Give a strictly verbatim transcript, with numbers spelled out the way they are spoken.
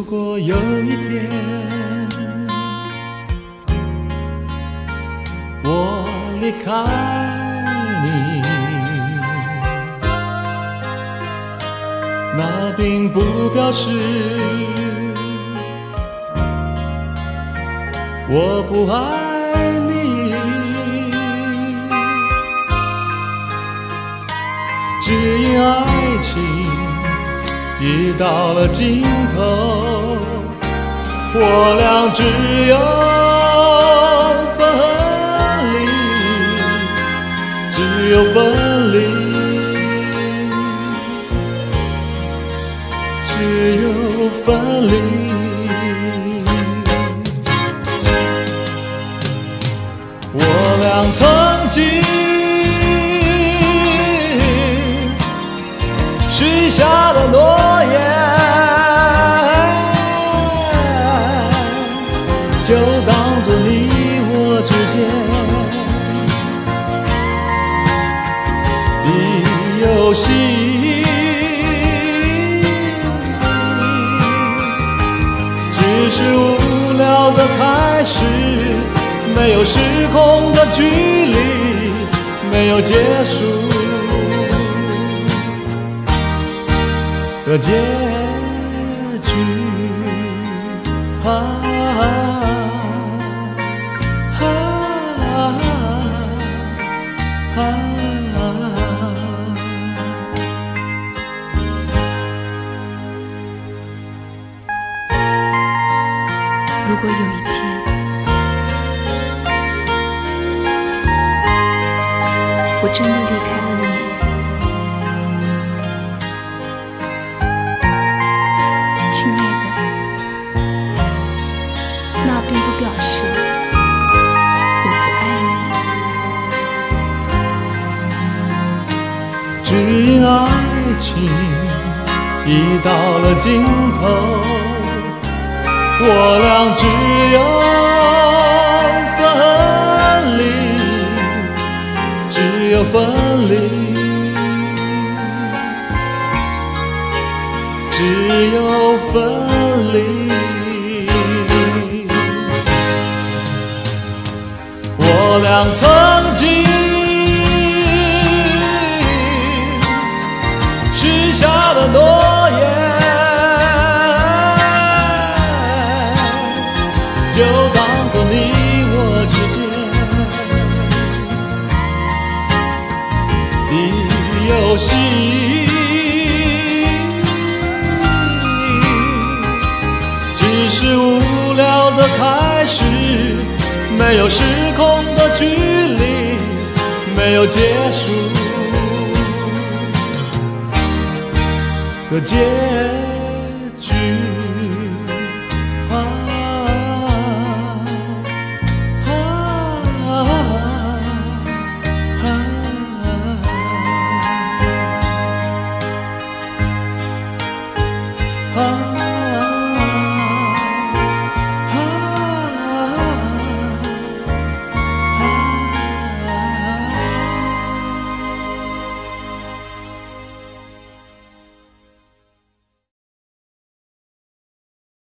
果有一天我离开你，那并不表示我不爱你，只因爱情已到了尽头，我俩只有分离，只有分离，只有分离。我俩曾经许下的诺言，就当作你我之间的游戏，只是无聊的开始，没有时空的距离，没有结束的结局。啊啊啊啊啊！ 如果有一天我真的离开了你，亲爱的，那并不表示我不爱你，只因爱情已到了尽头，我俩只有分离，只有分离，只有分离。我俩曾经许下的诺言，就当作你我之间的游戏，只是无聊的开始，没有时空的距离，没有结束的结